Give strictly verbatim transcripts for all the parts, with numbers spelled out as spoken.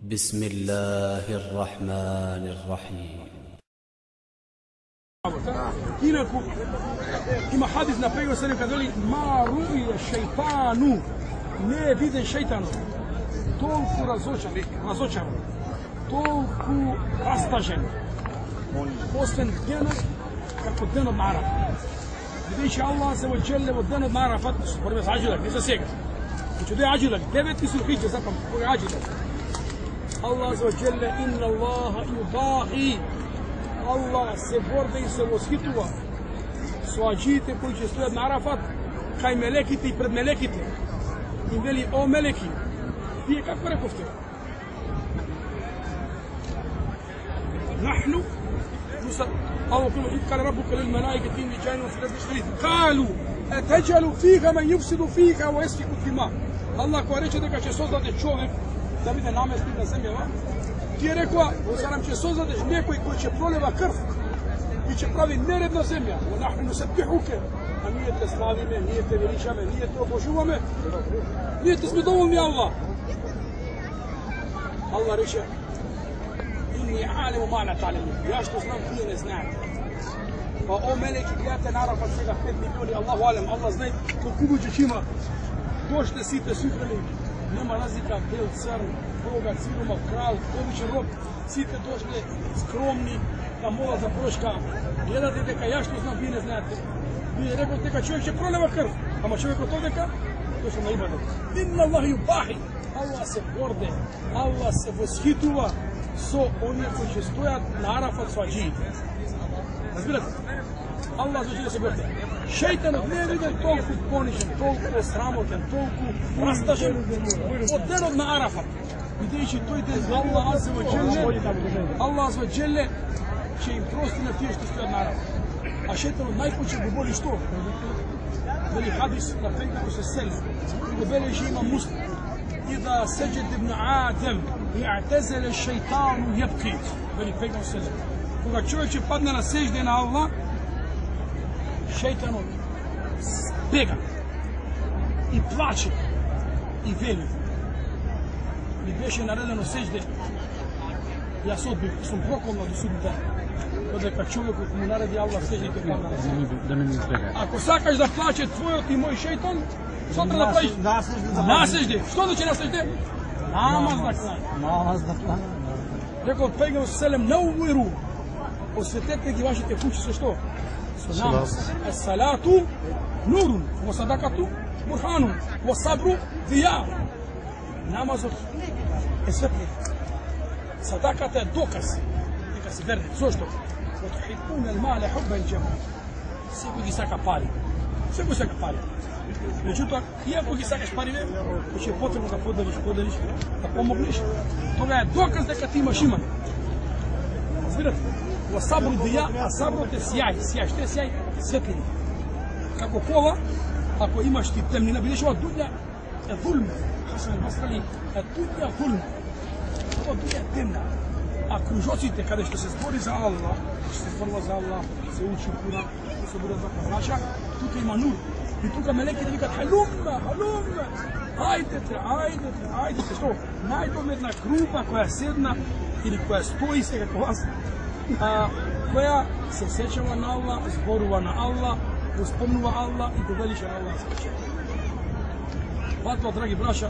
بسم الله الرحمن الرحيم. Inaku ima hadis na pejgamberu sallallahu alejhi ve sellem ma ru'ya shaytanu, ne je viden šejtan toliko razočan, razočan, toliko rastažen, posten djenom kako den od Arafa. Vidiš Allah se ođele od den od Arafa, prve ađilak, ne za sega. Znači da je ađilak, deveti su hiđe, zapam, koji je ađilak. Allah se ođele, inna Allaha yudahi, Allah se borde i se voshitува со аджиите кои ќе стојат на Арафат, кај мелеките и пред мелеките. И вели, о мелеки, вие како рековте? Нахну, الله يقول إذ قال ربك للملائكة إني جاعل في الأرض خليفة قالوا أتجعل فيها من يفسد فيها ويسفك الدماء. الله ko reče дека ќе создадеш човек да биде наместник на земјава, ти е рекла, зарем ќе создадеш некој кој ќе пролива крв и ќе прави неред на земја. ونحن نسبحك, а ние те славиме, ние те величаме, ние те обожуваме. Ние те сме доволни Allah. Allah рече, inni alimu ma la ta'lamun. Ја што знам, вие не знаете. Па о мелеки, гледате на Арафат сега пет милиони, Аллаху алем, Allah знае колку луѓе ќе има. Доште сите сутрени, нема разлика бел, црн, богат, сиромах, крал, обичен роб, сите дошле скромни да молат за прошка. Гледате дека ја што знам, вие не знаете. Вие рекол дека човек ќе пролева крв, ама човекот дека дошол на ибадет. Инна Аллах юбахи, Allah се горде, Allah се восхитува со оние кои ќе стојат на Арафат со аџиите. Разбирате? Allah за се горде. Шејтанот не е виден толку понижен, толку срамотен, толку растажен од денот на Арафат. Бидејќи тој ден Allah азza ва џелле, Allah азza ва џелле ќе им прости на тие што стојат на Арафат. А шејтанот најпоче го боли што? Вели хадис на пејгамберот се сели. Го бележи има Муслим. إذا سجد ابن آدم اعتزل الشيطان يبكي. Вели пејгамберот се сели. Кога човек ќе падне на сежде на Allah, шејтанот бега и плаче и вели. Ми беше наредено сежде, јас одбив, сум проколнал до судната, додека човекот му нареди Allah сежде ќе падне на сежде. Ако сакаш да плаче твојот и мој шејтан, што треба да правиш? Насежде. Што значи насежде? Намаз да кланеш. Намаз да кланеш. Рекол пејгамберот селем не уверу. Осветете ги вашите куќи со што? Со намаз. Ес-салату нурун, во садакату бурханун, во сабру дија. Намазот е светлина. Садаката е доказ дека си верни. Зошто? وتحبون المال حبا جما. Секој ги сака пари. Секој сака пари. Меѓутоа, иако ги сакаш парите, ќе е потребно да поделиш, поделиш, да помогнеш, тога е доказ дека ти имаш имане. Разбирате? Во сабру дија, а саброт е сјај, сјај, што е сјај? Светлина. Како кола, ако имаш ти темнина, бидеш ова дуња е зулм. Хасан Басрали, е дуња зулм. Ова дуња е темна. А кружоците, каде што се збори за Allah, што се зборува за Allah, се учи Куран, се зборува за Казаша, тука има нур. И тука мелеките викат халумма, халумма, ајдете, ајдете, ајдете, што? Најдом една група која седна или која стои сега како вас, а, која се сеќава на Allah, зборува на Allah, го спомнува Allah и го велише на Allah. Ватова, драги браша,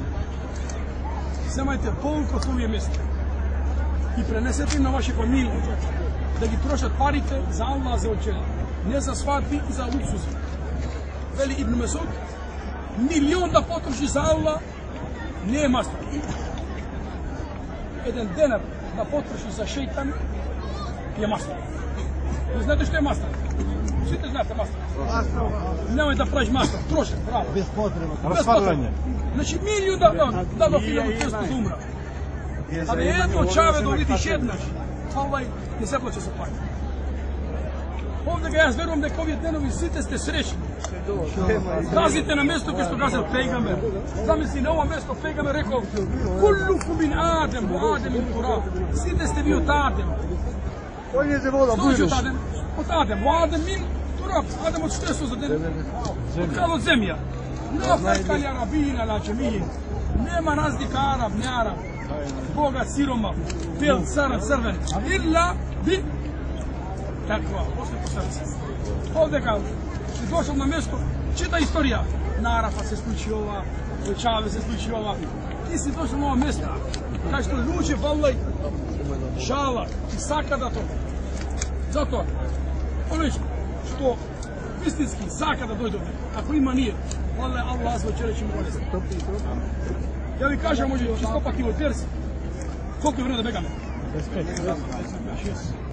земајте полку од овие места и пренесете на ваши фамилии да ги трошат парите за Allah за очеле, не за свадби и за луксузи. Вели Ибн Месуд, милион да потроши за Allah не е мастер. Еден денар да потроши за шејтан е мастер. Не знаете што е мастер? Сите знаете мастер. Немај да правиш мастер, трошен, браво. Без потреба. Разпадлање. Значи милион да да до хилјаду триста да умра. А бе едно чаве да видиш еднаш, овај не се плаче со пари. Овде га јас верувам дека овие денови сите сте среќни. Газите на место кај што газел пејгамбер. Замисли на ова место пејгамбер рекол: "Куллукум мин Адем, ва Адем мин Тураб." Сите сте ви од Адем. Кој не се вода бујдеш? Од Адем, од Адем, ва Адем мин Тураб. Адем од што е создаден? Од кај од земја. Не ферка ли арабин ала џемиин. Нема разлика араб, не араб. Boga siroma, bel, crn, crven, illa bi takva, postoji po srcu. Ovdje kao, si došao na mjesto, čita istorija. Na Arafa se sluči ova, Čave se sluči ova. Ti si došao na ovo mjesto, kaj što ljuče, vallaj, šala i sakada to. Zato, ono što istinski sakada dođe ovdje, ako ima nije, vallaj Allah svoj će reći mu bolesti. Ja vi kažem, može čisto pak i u tersi. Koliko je vremena da begame?